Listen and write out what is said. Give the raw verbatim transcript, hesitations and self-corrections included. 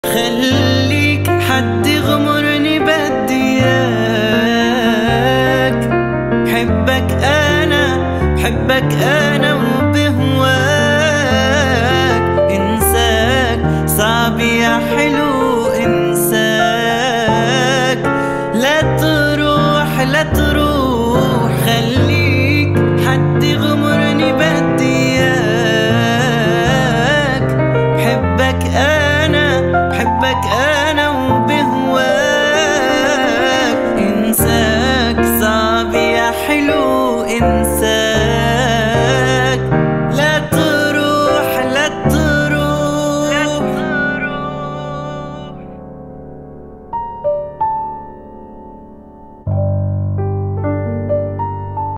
خليك حد يغمرني بدي اياك، بحبك انا بحبك انا وبهواك، انساك صعب يا حلو انساك، لا تروح لا تروح خليك